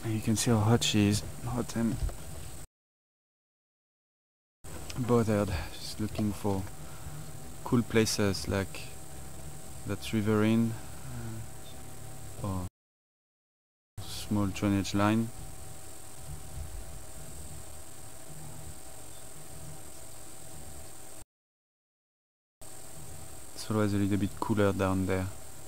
And you can see how hot she is, hot and bothered. She's looking for cool places like that riverine or small drainage line. It's always a little bit cooler down there.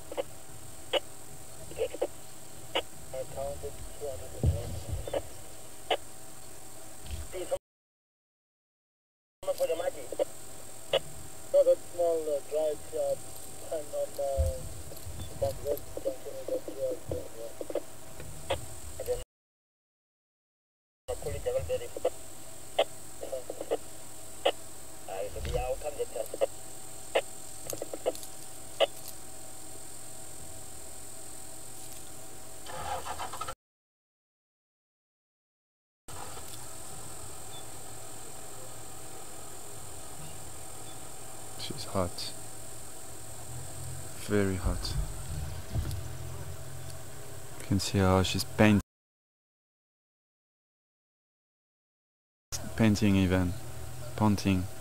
She's hot, very hot. You can see how she's painting even, panting.